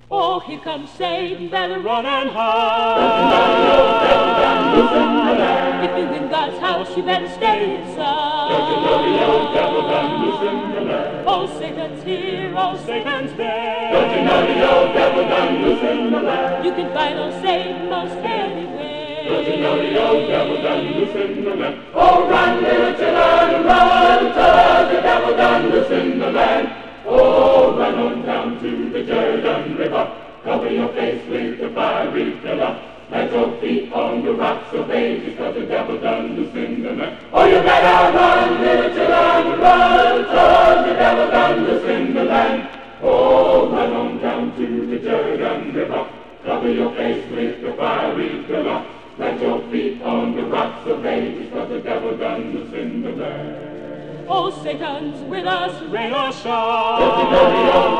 Oh, here comes Satan, better run and hide. If you're in God's house, you better stay inside. Oh, Satan's here, oh, Satan's there. Don't you know the old devil done loose in the land? You can find old Satan most anywhere. Don't you know the old devil done loose in the land? Oh, run, little children, run, 'cause the devil done loose in the land. Oh, run on down to the Jordan River. Cover your face with the fiery pillar. Plant your feet on the rocks of ages, 'cause the devil done loose in the land. Oh, you better run, little children, run, 'cause the devil done loose in the land. Oh, run on down to the Jordan River. Cover your face with the fiery pillar. Plant your feet on the rocks of ages, 'cause the devil done loose in the land. Oh, Satan's with us, rain or shine. Don't you know the old